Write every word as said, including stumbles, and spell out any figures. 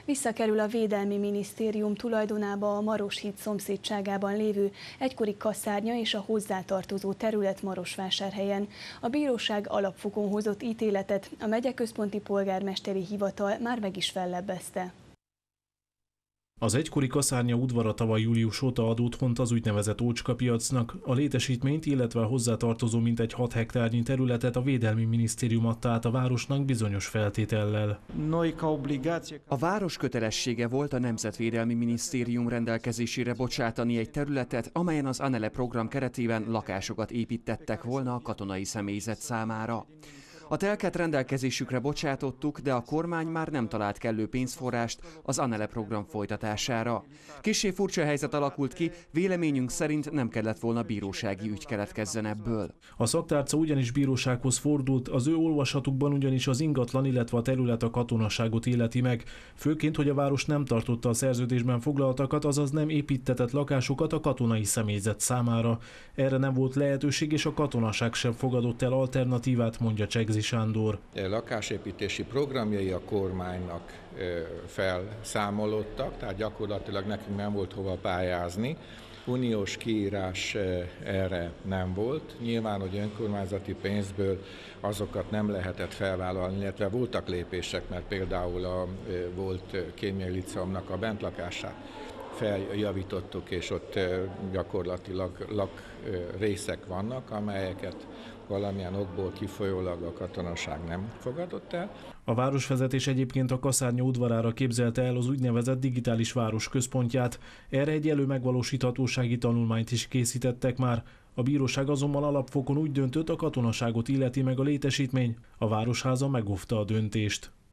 Visszakerül a Védelmi Minisztérium tulajdonába a Maroshíd szomszédságában lévő egykori kaszárnya és a hozzátartozó terület Marosvásárhelyen. A bíróság alapfokon hozott ítéletet a megyeközponti polgármesteri hivatal már meg is fellebbezte. Az egykori kaszárnya udvara tavaly július óta ad otthont az úgynevezett ócskapiacnak. A létesítményt, illetve a hozzátartozó mintegy hat hektárnyi területet a Védelmi Minisztérium adta át a városnak bizonyos feltétellel. A város kötelessége volt a Nemzetvédelmi Minisztérium rendelkezésére bocsátani egy területet, amelyen az ANELE program keretében lakásokat építettek volna a katonai személyzet számára. A telket rendelkezésükre bocsátottuk, de a kormány már nem talált kellő pénzforrást az ANELE program folytatására. Kissé furcsa helyzet alakult ki, véleményünk szerint nem kellett volna bírósági ügy keletkezzen ebből. A szaktárca ugyanis bírósághoz fordult, az ő olvasatukban ugyanis az ingatlan, illetve a terület a katonaságot illeti meg. Főként, hogy a város nem tartotta a szerződésben foglaltakat, azaz nem építtetett lakásokat a katonai személyzet számára. Erre nem volt lehetőség, és a katonaság sem fogadott el alternatívát, mondja Csegzi Sándor. Lakásépítési programjai a kormánynak felszámolódtak, tehát gyakorlatilag nekünk nem volt hova pályázni. Uniós kiírás erre nem volt. Nyilván, hogy önkormányzati pénzből azokat nem lehetett felvállalni, illetve voltak lépések, mert például a volt kémiai liceumnak a bentlakását feljavítottuk, és ott gyakorlatilag lakrészek vannak, amelyeket valamilyen okból kifolyólag a katonaság nem fogadott el. A városvezetés egyébként a kaszárnya udvarára képzelte el az úgynevezett digitális város központját. Erre egy előmegvalósíthatósági tanulmányt is készítettek már. A bíróság azonban alapfokon úgy döntött, a katonaságot illeti meg a létesítmény. A városháza megóvta a döntést.